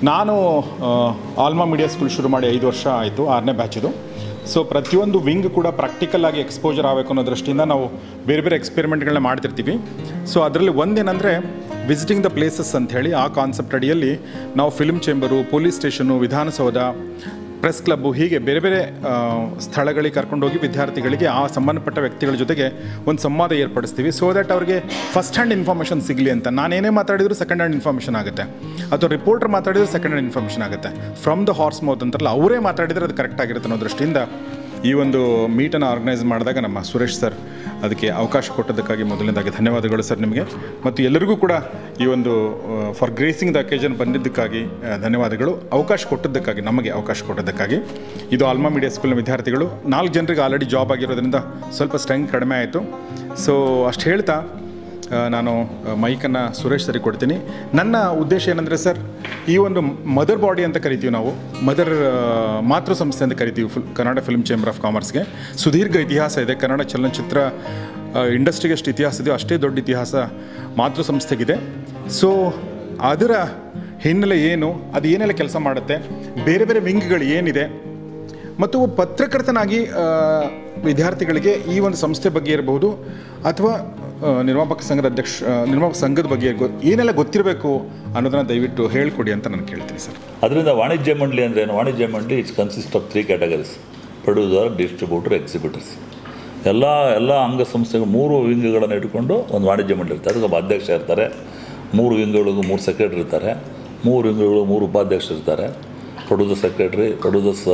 ನಾನು alma media school ಶುರು ಮಾಡಿ 5 ವರ್ಷ ಆಯಿತು, 6ನೇ ಬ್ಯಾಚಿದು. ಸೊ ಪ್ರತಿಯೊಂದು ವಿಂಗ್ ಕೂಡ ಪ್ರಾಕ್ಟಿಕಲ್ ಆಗಿ ಎಕ್ಸ್ಪೋಜರ್ ಆಗಬೇಕು ಅನ್ನೋ ದೃಷ್ಟಿಯಿಂದ ನಾವು ಬೇರೆ ಬೇರೆ ಎಕ್ಸ್ಪೆರಿಮೆಂಟ್ಗಳನ್ನ ಮಾಡ್ತಿರ್ತೀವಿ. ಸೊ ಅದರಲ್ಲಿ ಒಂದೇನೆಂದರೆ ವಿಸಿಟಿಂಗ್ ದ ಪ್ಲೇಸಸ್ ಅಂಥೇಳಿ, ಆ ಕಾನ್ಸೆಪ್ಟ್ ಅಡಿಯಲ್ಲಿ ನಾವು film chamber, police station, Vidhana Soudha, press club, ಹೀಗೆ ಬೇರೆ ಬೇರೆ ಸ್ಥಳಗಳಿಗೆ ಕರ್ಕೊಂಡೋಗಿ ವಿದ್ಯಾರ್ಥಿಗಳಿಗೆ ಆ ಸಂಬಂಧಪಟ್ಟ ವ್ಯಕ್ತಿಗಳ ಜೊತೆಗೆ ಒಂದು ಸಂವಾದ ಏರ್ಪಡಿಸ್ತೀವಿ. ಸೊ ದ್ಯಾಟ್ ಅವ್ರಿಗೆ ಫಸ್ಟ್ ಹ್ಯಾಂಡ್ ಇನ್ಫಾರ್ಮೇಷನ್ ಸಿಗಲಿ ಅಂತ. ನಾನೇನೇ ಮಾತಾಡಿದ್ರು ಸೆಕೆಂಡ್ ಹ್ಯಾಂಡ್ ಇನ್ಫಾರ್ಮೇಷನ್ ಆಗುತ್ತೆ, ಅಥವಾ ರಿಪೋರ್ಟರ್ ಮಾತಾಡಿದ್ರು ಸೆಕೆಂಡ್ ಹ್ಯಾಂಡ್ ಇನ್ಫಾರ್ಮೇಷನ್ ಆಗುತ್ತೆ. ಫ್ರಮ್ ದ ಹಾರ್ಸ್ ಮೌತ್ ಅಂತಾರಲ್ಲ, ಅವರೇ ಮಾತಾಡಿದರೆ ಅದು ಕರೆಕ್ಟ್ ಆಗಿರುತ್ತೆ ಅನ್ನೋ ದೃಷ್ಟಿಯಿಂದ ಈ ಒಂದು ಮೀಟನ್ನು ಆರ್ಗನೈಸ್ ಮಾಡಿದಾಗ ನಮ್ಮ ಸುರೇಶ್ ಸರ್ ಅದಕ್ಕೆ ಅವಕಾಶ ಕೊಟ್ಟದ್ದಕ್ಕಾಗಿ ಮೊದಲನೇದಾಗಿ ಧನ್ಯವಾದಗಳು ಸರ್ ನಿಮಗೆ. ಮತ್ತು ಎಲ್ಲರಿಗೂ ಕೂಡ ಈ ಒಂದು ಫಾರ್ ಗ್ರೇಸಿಂಗ್ ದ ಅಕೇಜನ್ ಬಂದಿದ್ದಕ್ಕಾಗಿ ಧನ್ಯವಾದಗಳು. ಅವಕಾಶ ಕೊಟ್ಟದ್ದಕ್ಕಾಗಿ, ನಮಗೆ ಅವಕಾಶ ಕೊಟ್ಟದ್ದಕ್ಕಾಗಿ. ಇದು ಆಲ್ಮಾ ಮೀಡಿಯಾ ಸ್ಕೂಲ್ನ ವಿದ್ಯಾರ್ಥಿಗಳು. 4 ಜನರಿಗೆ ಆಲ್ರೆಡಿ ಜಾಬ್ ಆಗಿರೋದ್ರಿಂದ ಸ್ವಲ್ಪ ಸ್ಟ್ರೆಂಗ್ ಕಡಿಮೆ ಆಯಿತು. ಸೊ ಅಷ್ಟು ಹೇಳ್ತಾ ನಾನು ಮೈಕನ್ನು ಸುರೇಶ್ ಸರಿಗೆ ಕೊಡ್ತೀನಿ. ನನ್ನ ಉದ್ದೇಶ ಏನಂದರೆ ಸರ್, ಈ ಒಂದು ಮದರ್ ಬಾಡಿ ಅಂತ ಕರಿತೀವಿ ನಾವು, ಮಾತೃ ಸಂಸ್ಥೆ ಅಂತ ಕರಿತೀವಿ ಕನ್ನಡ ಫಿಲ್ಮ್ ಚೇಂಬರ್ ಆಫ್ ಕಾಮರ್ಸ್ಗೆ. ಸುದೀರ್ಘ ಇತಿಹಾಸ ಇದೆ. ಕನ್ನಡ ಚಲನಚಿತ್ರ ಇಂಡಸ್ಟ್ರಿಗೆ ಎಷ್ಟು ಇತಿಹಾಸ ಇದೆಯೋ ಅಷ್ಟೇ ದೊಡ್ಡ ಇತಿಹಾಸ ಮಾತೃ ಸಂಸ್ಥೆಗಿದೆ. ಸೊ ಅದರ ಹಿನ್ನೆಲೆ ಏನು, ಅದು ಏನೆಲ್ಲ ಕೆಲಸ ಮಾಡುತ್ತೆ, ಬೇರೆ ಬೇರೆ ವಿಂಗ್ಗಳು ಏನಿದೆ, ಮತ್ತು ಪತ್ರಕರ್ತನಾಗಿ ವಿದ್ಯಾರ್ಥಿಗಳಿಗೆ ಈ ಒಂದು ಸಂಸ್ಥೆ ಬಗ್ಗೆ ಇರಬಹುದು ಅಥವಾ ನಿರ್ಮಾಪಕ ಸಂಘದ ಬಗ್ಗೆ ಏನೆಲ್ಲ ಗೊತ್ತಿರಬೇಕು ಅನ್ನೋದನ್ನು ದಯವಿಟ್ಟು ಹೇಳ್ಕೊಡಿ ಅಂತ ನಾನು ಕೇಳ್ತೀನಿ ಸರ್. ಅದರಿಂದ ವಾಣಿಜ್ಯ ಮಂಡಳಿ ಅಂದರೆ ಏನು? ವಾಣಿಜ್ಯ ಮಂಡಳಿ it's consist of 3 categories: producer, distributor, exhibitors. ಎಲ್ಲ ಅಂಗಸಂಸ್ಥೆಗಳು 3 ವಿಂಗ್ಗಳನ್ನು ಇಟ್ಕೊಂಡು ಒಂದು ವಾಣಿಜ್ಯ ಮಂಡಳಿ ಇರ್ತಾರೆ. ಅದಕ್ಕೆ ಒಬ್ಬ ಅಧ್ಯಕ್ಷ ಇರ್ತಾರೆ. 3 ವಿಂಗ್ಗಳಿಗೂ 3 ಸೆಕ್ರೆಟರಿ ಇರ್ತಾರೆ. 3 ವಿಂಗ್ಗಳು 3 ಉಪಾಧ್ಯಕ್ಷರು ಇರ್ತಾರೆ. ಪ್ರೊಡ್ಯೂಸರ್ ಸೆಕ್ರೆಟರಿ, ಪ್ರೊಡ್ಯೂಸರ್ಸ್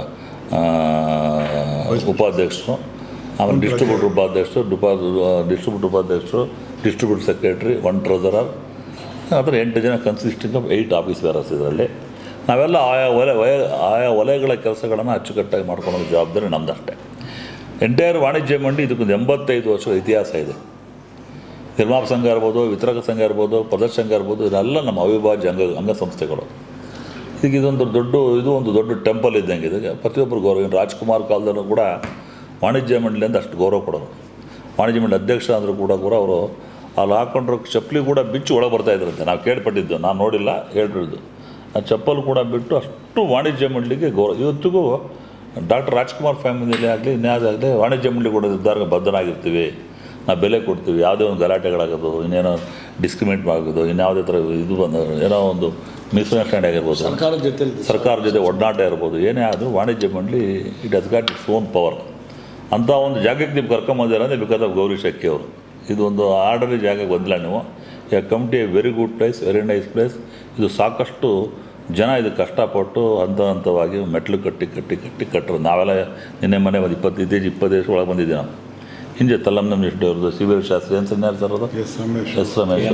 ಉಪಾಧ್ಯಕ್ಷರು, ಆಮೇಲೆ ಡಿಸ್ಟ್ರಿಬ್ಯೂಟರ್ ಉಪಾಧ್ಯಕ್ಷರು, ಡಿಸ್ಟ್ರಿಬ್ಯೂಟರ್ ಸೆಕ್ರೆಟರಿ, 1 ಟ್ರೆಸರರ್. ಅದರ 8 ಜನ ಕನ್ಸಿಸ್ಟಿಂಗ್ ಆಫ್ 8 ಆಫೀಸ್ ಬೇರರ್ಸ್. ಇದರಲ್ಲಿ ನಾವೆಲ್ಲ ಆಯಾ ವಲಯಗಳ ಕೆಲಸಗಳನ್ನು ಅಚ್ಚುಕಟ್ಟಾಗಿ ಮಾಡ್ಕೊಳ್ಳೋ ಜವಾಬ್ದಾರಿ ನಮ್ಮದಷ್ಟೇ. ಎಂಟೈರ್ ವಾಣಿಜ್ಯ ಮಂಡಳಿ ಇದಕ್ಕೊಂದು 85 ವರ್ಷಗಳ ಇತಿಹಾಸ ಇದೆ. ನಿರ್ಮಾಪಕ ಸಂಘ ಇರ್ಬೋದು, ವಿತರಕ ಸಂಘ ಇರ್ಬೋದು, ಪ್ರದರ್ಶಕ ಸಂಘ ಇರ್ಬೋದು, ಇದೆಲ್ಲ ನಮ್ಮ ಅವಿಭಾಜ್ಯ ಅಂಗಸಂಸ್ಥೆಗಳು. ಈಗ ಒಂದು ದೊಡ್ಡ ಟೆಂಪಲ್ ಇದ್ದಂಗೆ ಇದೆ. ಪ್ರತಿಯೊಬ್ಬರು ಗೌರವ. ರಾಜ್ಕುಮಾರ್ ಕಾಲದಲ್ಲೂ ಕೂಡ ವಾಣಿಜ್ಯ ಮಂಡಳಿಯಿಂದ ಅಷ್ಟು ಗೌರವ ಕೊಡೋರು. ವಾಣಿಜ್ಯ ಮಂಡಳಿ ಅಧ್ಯಕ್ಷ ಅಂದರೂ ಕೂಡ ಅವರು ಅಲ್ಲಿ ಹಾಕ್ಕೊಂಡ್ರು ಚಪ್ಪಲಿ ಕೂಡ ಬಿಚ್ಚು ಒಳಗೆ ಬರ್ತಾಯಿದ್ರಂತೆ. ನಾವು ಕೇಳ್ಪಟ್ಟಿದ್ದು, ನಾನು ನೋಡಿಲ್ಲ, ಹೇಳಿರೋದು. ಆ ಚಪ್ಪಲ್ ಕೂಡ ಬಿಟ್ಟು ಅಷ್ಟು ವಾಣಿಜ್ಯ ಮಂಡಳಿಗೆ ಗೌರವ. ಇವತ್ತಿಗೂ ಡಾಕ್ಟರ್ ರಾಜ್ಕುಮಾರ್ ಫ್ಯಾಮಿಲಿಯಲ್ಲಿ ಆಗಲಿ, ಇನ್ಯಾವುದಾಗಲಿ ವಾಣಿಜ್ಯ ಮಂಡಳಿ ಕೂಡ ನಿರ್ಧಾರಕ್ಕೆ ಬದ್ಧನಾಗಿರ್ತೀವಿ. ನಾವು ಬೆಲೆ ಕೊಡ್ತೀವಿ. ಯಾವುದೇ ಒಂದು ಗಲಾಟೆಗಳಾಗೋದು, ಇನ್ನೇನೋ ಡಿಸ್ಕ್ರಿಮಿನೇಟ್ ಆಗೋದು, ಇನ್ಯಾವುದೇ ಥರ ಇದು ಬಂದು ಏನೋ ಒಂದು ಮಿಸ್ಅಂಡರ್ಸ್ಟ್ಯಾಂಡ್ ಆಗಿರ್ಬೋದು, ಸರ್ಕಾರದ ಜೊತೆ ಒಡನಾಟ ಇರ್ಬೋದು, ಏನೇ ಆದರೂ ವಾಣಿಜ್ಯ ಮಂಡಳಿ it has got its own power. ಅಂಥ ಒಂದು ಜಾಗಕ್ಕೆ ನೀವು ಕರ್ಕೊಂಬಂದಿರ ಅಂದರೆ ಬಿಕಾಸ್ ಆಫ್ ಗೌರಿ ಶೆಟ್ಟಿ ಅವರು. ಇದು ಒಂದು ಆರ್ಡರಿ ಜಾಗಕ್ಕೆ ಬಂದಿಲ್ಲ ನೀವು. Come to a very good place, very nice place. ಇದು ಸಾಕಷ್ಟು ಜನ ಇದು ಕಷ್ಟಪಟ್ಟು ಹಂತವಾಗಿ ಮೆಟ್ಲು ಕಟ್ಟರು. ನಾವೆಲ್ಲ ನಿನ್ನೆ ಮನೆ ಒಂದು 20 ವರ್ಷ ಒಳಗೆ ಬಂದಿದ್ದೀವಿ ನಾವು. ಹಿಂದೆ ತಲ್ಲಂನಂ ಎಷ್ಟು ಅವ್ರದ್ದು, ಸಿವಿಲ್ ಶಾಸ್ತ್ರಿ ಅನ್ಸನ್ಯಾರು ಸರ್ ಅದು, S Ramesh,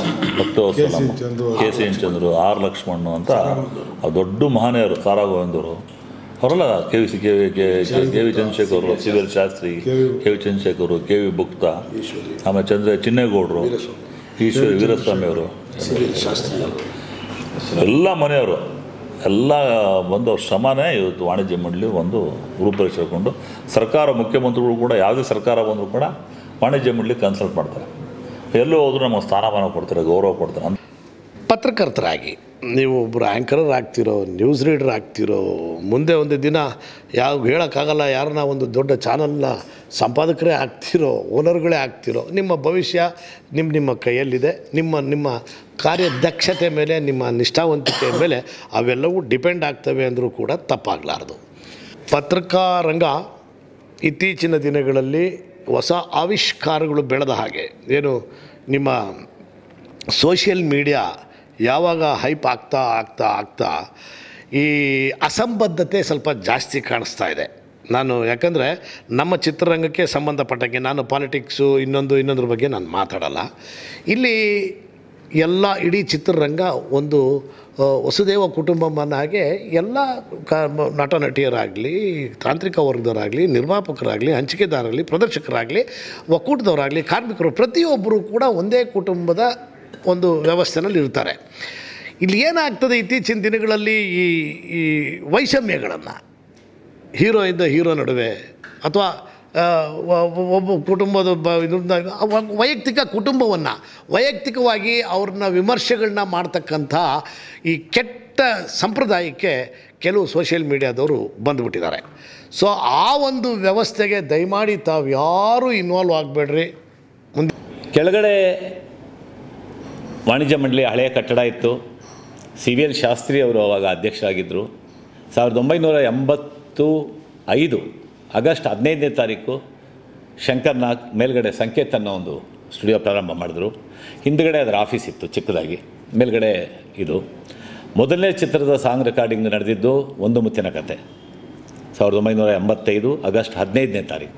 K C N Chandru, R Lakshman ಅಂತ ದೊಡ್ಡ ಮಹನೀಯರು. ಸಾರಾ ಗೋವಿಂದವರು ಅವರೆಲ್ಲ ಕೆ ವಿ ಚಂದ್ರಶೇಖರ್ ಅವರು, civil Shastri K V Chandrashekar, K V Bukta, ಆಮೇಲೆ ಚಿನ್ನೇಗೌಡರು, ಈಶ್ವರಿ ವೀರಸ್ವಾಮಿ ಅವರು, ಎಲ್ಲ ಮನೆಯವರು ಎಲ್ಲ ಬಂದು ಅವ್ರ ಶ್ರಮನೇ ಇವತ್ತು ವಾಣಿಜ್ಯ ಮಂಡಳಿ ಒಂದು ರೂಪರೇಷೆ ಹಾಕ್ಕೊಂಡು, ಸರ್ಕಾರ ಮುಖ್ಯಮಂತ್ರಿಗಳು ಕೂಡ ಯಾವುದೇ ಸರ್ಕಾರ ಬಂದರೂ ಕೂಡ ವಾಣಿಜ್ಯ ಮಂಡಳಿ ಕನ್ಸಲ್ಟ್ ಮಾಡ್ತಾರೆ. ಎಲ್ಲೂ ಹೋದರೂ ನಮಗೆ ಸ್ಥಾನಮಾನ ಕೊಡ್ತಾರೆ, ಗೌರವ ಕೊಡ್ತಾರೆ. ಪತ್ರಕರ್ತರಾಗಿ ನೀವು ಒಬ್ಬರು ಆ್ಯಂಕರರ್ ಆಗ್ತಿರೋ, ನ್ಯೂಸ್ ರೀಡರ್ ಆಗ್ತಿರೋ, ಮುಂದೆ ಒಂದು ದಿನ ಹೇಳೋಕ್ಕಾಗಲ್ಲ, ಯಾರನ್ನ ಒಂದು ದೊಡ್ಡ ಚಾನಲ್ನ ಸಂಪಾದಕರೇ ಆಗ್ತಿರೋ, ಓನರ್ಗಳೇ ಆಗ್ತಿರೋ, ನಿಮ್ಮ ಭವಿಷ್ಯ ನಿಮ್ಮ ಕೈಯಲ್ಲಿದೆ. ನಿಮ್ಮ ಕಾರ್ಯದಕ್ಷತೆ ಮೇಲೆ, ನಿಮ್ಮ ನಿಷ್ಠಾವಂತಿಕೆ ಮೇಲೆ ಅವೆಲ್ಲವೂ ಡಿಪೆಂಡ್ ಆಗ್ತವೆ ಅಂದರೂ ಕೂಡ ತಪ್ಪಾಗಲಾರ್ದು. ಪತ್ರಿಕಾರಂಗ ಇತ್ತೀಚಿನ ದಿನಗಳಲ್ಲಿ ಹೊಸ ಆವಿಷ್ಕಾರಗಳು ಬೆಳೆದ ಹಾಗೆ, ಏನು ನಿಮ್ಮ ಸೋಷಿಯಲ್ ಮೀಡಿಯಾ ಯಾವಾಗ ಹೈಪ್ ಆಗ್ತಾ ಈ ಅಸಂಬದ್ಧತೆ ಸ್ವಲ್ಪ ಜಾಸ್ತಿ ಕಾಣಿಸ್ತಾ ಇದೆ. ಯಾಕಂದರೆ ನಮ್ಮ ಚಿತ್ರರಂಗಕ್ಕೆ ಸಂಬಂಧಪಟ್ಟಂಗೆ ನಾನು ಪಾಲಿಟಿಕ್ಸು ಇನ್ನೊಂದ್ರ ಬಗ್ಗೆ ನಾನು ಮಾತಾಡಲ್ಲ. ಇಲ್ಲಿ ಇಡೀ ಚಿತ್ರರಂಗ ಒಂದು ವಸುದೇವ ಕುಟುಂಬವನ್ನಾಗೆ ಎಲ್ಲ ನಟ ನಟಿಯರಾಗಲಿ, ತಾಂತ್ರಿಕ ವರ್ಗದವರಾಗಲಿ, ನಿರ್ಮಾಪಕರಾಗಲಿ, ಹಂಚಿಕೆದಾರರಾಗಲಿ, ಪ್ರದರ್ಶಕರಾಗಲಿ, ಒಕ್ಕೂಟದವರಾಗಲಿ, ಕಾರ್ಮಿಕರು, ಪ್ರತಿಯೊಬ್ಬರು ಕೂಡ ಒಂದೇ ಕುಟುಂಬದ ಒಂದು ವ್ಯವಸ್ಥೆಯಲ್ಲಿ ಇರ್ತಾರೆ. ಇಲ್ಲಿ ಏನಾಗ್ತದೆ ಇತ್ತೀಚಿನ ದಿನಗಳಲ್ಲಿ ಈ ವೈಷಮ್ಯಗಳನ್ನು ಹೀರೋ ನಡುವೆ ಅಥವಾ ಒಬ್ಬ ಕುಟುಂಬದ ವೈಯಕ್ತಿಕ ಕುಟುಂಬವನ್ನು ವೈಯಕ್ತಿಕವಾಗಿ ಅವ್ರನ್ನ ವಿಮರ್ಶೆಗಳನ್ನ ಮಾಡ್ತಕ್ಕಂಥ ಈ ಕೆಟ್ಟ ಸಂಪ್ರದಾಯಕ್ಕೆ ಕೆಲವು ಸೋಷಿಯಲ್ ಮೀಡಿಯಾದವರು ಬಂದುಬಿಟ್ಟಿದ್ದಾರೆ. ಸೊ ಆ ಒಂದು ವ್ಯವಸ್ಥೆಗೆ ದಯಮಾಡಿ ತಾವು ಯಾರೂ ಇನ್ವಾಲ್ವ್ ಆಗಬೇಡ್ರಿ. ಮುಂದೆ ಕೆಳಗಡೆ ವಾಣಿಜ್ಯ ಮಂಡಳಿ ಹಳೆಯ ಕಟ್ಟಡ ಇತ್ತು. CVL ಶಾಸ್ತ್ರಿ ಅವರು ಅವಾಗ ಅಧ್ಯಕ್ಷರಾಗಿದ್ದರು. 1985 ಆಗಸ್ಟ್ 15ನೇ ತಾರೀಕು ಶಂಕರ್ ನಾಗ್ ಮೇಲ್ಗಡೆ ಸಂಕೇತ್ ಅನ್ನೋ ಒಂದು ಸ್ಟುಡಿಯೋ ಪ್ರಾರಂಭ ಮಾಡಿದ್ರು. ಹಿಂದುಗಡೆ ಅದರ ಆಫೀಸ್ ಇತ್ತು ಚಿಕ್ಕದಾಗಿ, ಮೇಲ್ಗಡೆ ಇದು. ಮೊದಲನೇ ಚಿತ್ರದ ಸಾಂಗ್ ರೆಕಾರ್ಡಿಂಗ್ ನಡೆದಿದ್ದು ಒಂದು ಮುತ್ತಿನ ಕತೆ 1985 ಆಗಸ್ಟ್ 15ನೇ ತಾರೀಕು.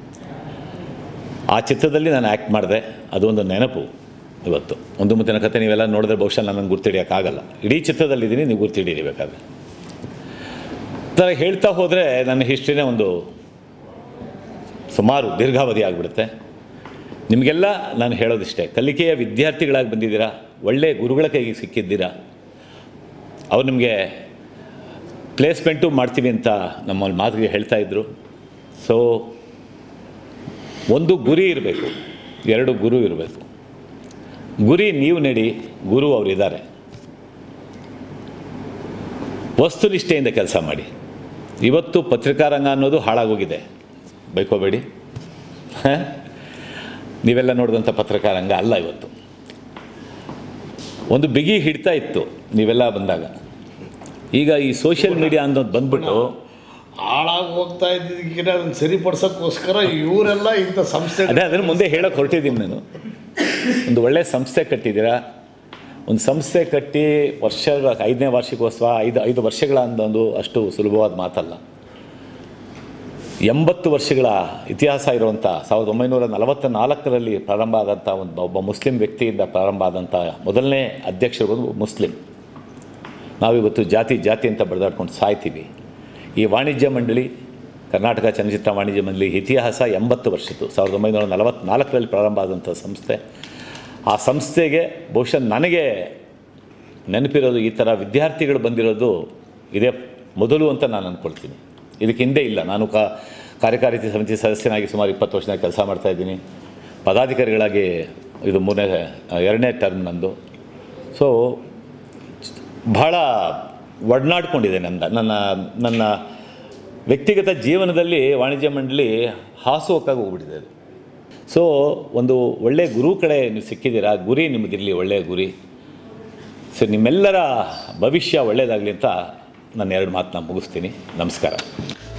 ಆ ಚಿತ್ರದಲ್ಲಿ ನಾನು ಆ್ಯಕ್ಟ್ ಮಾಡಿದೆ. ಅದೊಂದು ನೆನಪು ಇವತ್ತು. ಒಂದು ಮುತ್ತಿನ ಕತೆ ನೀವೆಲ್ಲ ನೋಡಿದ್ರೆ ಬಹುಶಃ ನನಗೆ ಗುರ್ತಿಡಿಯೋಕ್ಕಾಗಲ್ಲ. ಇಡೀ ಚಿತ್ರದಲ್ಲಿದ್ದೀನಿ, ನೀವು ಗುರ್ತಿಡಿಬೇಕಾದ್ರೆ. ಥರ ಹೇಳ್ತಾ ಹೋದರೆ ನನ್ನ ಹಿಸ್ಟ್ರಿನೇ ಒಂದು ಸುಮಾರು ದೀರ್ಘಾವಧಿ ಆಗಿಬಿಡುತ್ತೆ. ನಿಮಗೆಲ್ಲ ನಾನು ಹೇಳೋದಿಷ್ಟೇ, ಕಲಿಕೆಯ ವಿದ್ಯಾರ್ಥಿಗಳಾಗಿ ಬಂದಿದ್ದೀರಾ, ಒಳ್ಳೆಯ ಗುರುಗಳ ಕೈಗೆ ಸಿಕ್ಕಿದ್ದೀರಾ. ಅವ್ರು ನಿಮಗೆ ಪ್ಲೇಸ್ಮೆಂಟು ಮಾಡ್ತೀವಿ ಅಂತ ನಮ್ಮಲ್ಲಿ ಮಾತಿಗೆ ಹೇಳ್ತಾಯಿದ್ರು. ಸೊ ಒಂದು ಗುರಿ ಇರಬೇಕು, ಎರಡು ಗುರು ಇರಬೇಕು. ಗುರಿ ನೀವು ನಡಿ, ಗುರು ಅವರಿದ್ದಾರೆ. ವಸ್ತುನಿಷ್ಠೆಯಿಂದ ಕೆಲಸ ಮಾಡಿ. ಇವತ್ತು ಪತ್ರಿಕಾರಂಗ ಅನ್ನೋದು ಹಾಳಾಗೋಗಿದೆ, ಬೈಕೋಬೇಡಿ. ನೀವೆಲ್ಲ ನೋಡಿದಂಥ ಪತ್ರಿಕಾರಂಗ ಅಲ್ಲ ಇವತ್ತು. ಒಂದು ಬಿಗಿ ಹಿಡ್ತಾ ಇತ್ತು ನೀವೆಲ್ಲ ಬಂದಾಗ. ಈಗ ಈ ಸೋಷಿಯಲ್ ಮೀಡಿಯಾ ಅನ್ನೋದು ಬಂದ್ಬಿಟ್ಟು ಹಾಳಾಗಿ ಹೋಗ್ತಾ ಇದ್ದಿದ್ದಕ್ಕಿಂತ ಅದನ್ನು ಸರಿಪಡಿಸೋಕ್ಕೋಸ್ಕರ ಇವರೆಲ್ಲ ಇಂಥ ಸಂಸ್ಥೆ ಅದನ್ನು ಮುಂದೆ ಹೇಳೋಕೆ ಹೊರಟಿದ್ದೀನಿ ನಾನು. ಒಂದು ಒಳ್ಳೆಯ ಸಂಸ್ಥೆ ಕಟ್ಟಿದ್ದೀರಾ. ಒಂದು ಸಂಸ್ಥೆ ಕಟ್ಟಿ ವರ್ಷ 5ನೇ ವಾರ್ಷಿಕೋತ್ಸವ 5 ವರ್ಷಗಳ ಅಂದೊಂದು ಅಷ್ಟು ಸುಲಭವಾದ ಮಾತಲ್ಲ. 80 ವರ್ಷಗಳ ಇತಿಹಾಸ ಇರುವಂಥ 1944ರಲ್ಲಿ ಪ್ರಾರಂಭ ಆದಂಥ ಒಬ್ಬ ಮುಸ್ಲಿಂ ವ್ಯಕ್ತಿಯಿಂದ ಪ್ರಾರಂಭ ಆದಂಥ ಮೊದಲನೇ ಅಧ್ಯಕ್ಷರು ಮುಸ್ಲಿಂ. ನಾವಿವತ್ತು ಜಾತಿ ಅಂತ ಬಡ್ದಾಡ್ಕೊಂಡು ಸಾಯ್ತೀವಿ. ಈ ವಾಣಿಜ್ಯ ಮಂಡಳಿ, ಕರ್ನಾಟಕ ಚಲನಚಿತ್ರ ವಾಣಿಜ್ಯ ಮಂಡಳಿ ಇತಿಹಾಸ 80 ವರ್ಷದ್ದು. 1944ರಲ್ಲಿ ಪ್ರಾರಂಭ ಆದಂಥ ಸಂಸ್ಥೆ. ಆ ಸಂಸ್ಥೆಗೆ ಬಹುಶಃ ನನಗೆ ನೆನಪಿರೋದು ಈ ಥರ ವಿದ್ಯಾರ್ಥಿಗಳು ಬಂದಿರೋದು ಇದೇ ಮೊದಲು ಅಂತ ನಾನು ಅಂದ್ಕೊಳ್ತೀನಿ. ಇದಕ್ಕೆ ಹಿಂದೆ ಇಲ್ಲ. ನಾನು ಕಾರ್ಯಕಾರಿ ಸಮಿತಿ ಸದಸ್ಯನಾಗಿ ಸುಮಾರು 20 ವರ್ಷ ಕೆಲಸ ಮಾಡ್ತಾಯಿದ್ದೀನಿ. ಪದಾಧಿಕಾರಿಗಳಾಗಿ ಇದು 2ನೇ ಟರ್ಮ್ ನಂದು. ಸೊ ಬಹಳ ಒಡನಾಡ್ಕೊಂಡಿದೆ ನನ್ನ ವ್ಯಕ್ತಿಗತ ಜೀವನದಲ್ಲಿ ವಾಣಿಜ್ಯ ಮಂಡಳಿ ಹಾಸುಹೊಕ್ಕಾಗಿ ಹೋಗ್ಬಿಟ್ಟಿದೆ ಅದು. ಸೊ ಒಂದು ಒಳ್ಳೆಯ ಗುರು ಕಡೆ ನೀವು ಸಿಕ್ಕಿದ್ದೀರಾ. ಗುರಿ ನಿಮಗಿರಲಿ, ಒಳ್ಳೆಯ ಗುರಿ. ಸೊ ನಿಮ್ಮೆಲ್ಲರ ಭವಿಷ್ಯ ಒಳ್ಳೆಯದಾಗಲಿ ಅಂತ ನಾನು 2 ಮಾತನ್ನ ಮುಗಿಸ್ತೀನಿ. ನಮಸ್ಕಾರ.